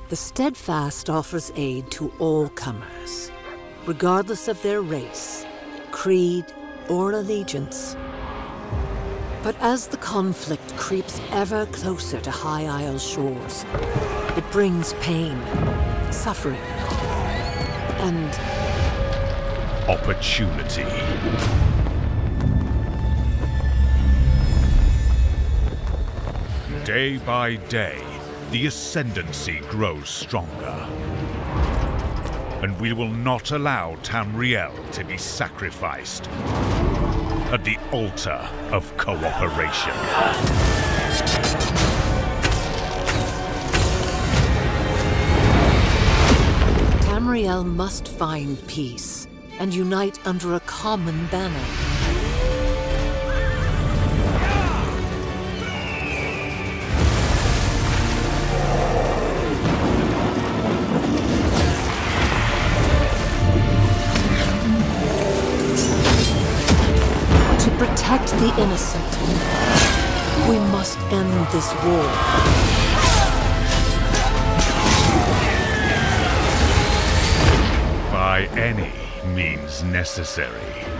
The Steadfast offers aid to all comers, regardless of their race, creed, or allegiance. But as the conflict creeps ever closer to High Isle shores, it brings pain, suffering, and opportunity. Day by day, the ascendancy grows stronger. And we will not allow Tamriel to be sacrificed at the altar of cooperation. Tamriel must find peace and unite under a common banner. To protect the innocent, we must end this war. By any means necessary.